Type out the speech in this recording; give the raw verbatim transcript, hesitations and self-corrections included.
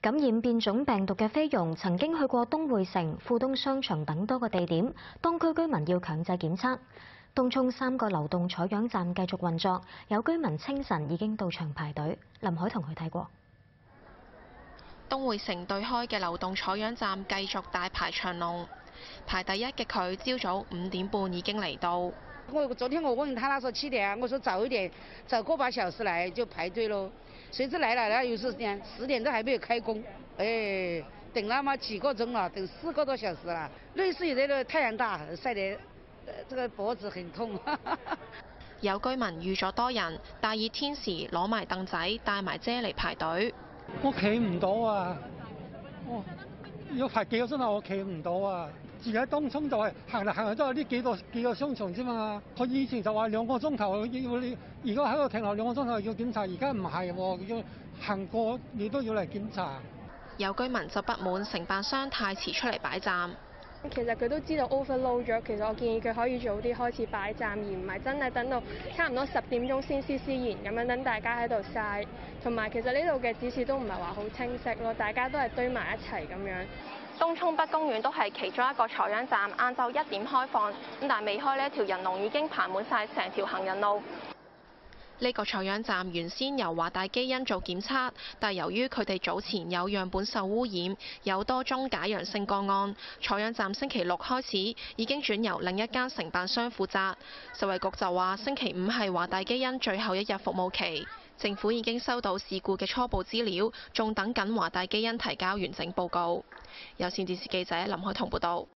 感染變種病毒嘅菲傭曾經去過東匯城、富東商場等多個地點，當區居民要強制檢測。東涌三個流動採樣站繼續運作，有居民清晨已經到場排隊。林海彤去睇過。 東匯城對開嘅流動採樣站繼續大排長龍，排第一嘅佢朝早五點半已經嚟到。 我昨天我問他，他說七點，我說早一點，早個把小時來就排隊咯。誰知來了，然後又是點十點都還沒有開工，哎，等了嘛幾個鐘了，等四個多小時了。類似於這個太陽大，曬得，這個脖子很痛。 有居民預咗多人，大熱天時攞埋凳仔，帶埋遮嚟排隊。 我企唔到啊！我要排幾個鐘頭，我企唔到啊！住喺東涌就係行嚟行去都係呢幾個幾個商場啫嘛。佢以前就話兩個鐘頭要你，而家喺度停留兩個鐘頭要檢查，而家唔係喎，要行過你都要嚟檢查。 有居民就不滿承辦商太遲出嚟擺站。 其實佢都知道 overload 咗，其實我建議佢可以早啲開始擺站，而唔係真係等到差唔多十點鐘先施施然咁樣等大家喺度曬。同埋其實呢度嘅指示都唔係話好清晰咯，大家都係堆埋一齊咁樣。東涌北公園都係其中一個採樣站，晏晝一點開放，咁但係未開呢一條人龍已經排滿晒成條行人路。呢個採樣站原先由華大基因做檢測，但由於佢哋早前有樣本受污染，有多宗假陽性個案，採樣站星期六開始已經轉由另一間承辦商負責。食衞局就話星期五係華大基因最後一日服務期，政府已經收到事故嘅初步資料，仲等緊華大基因提交完整報告。有線電視記者林海彤報道。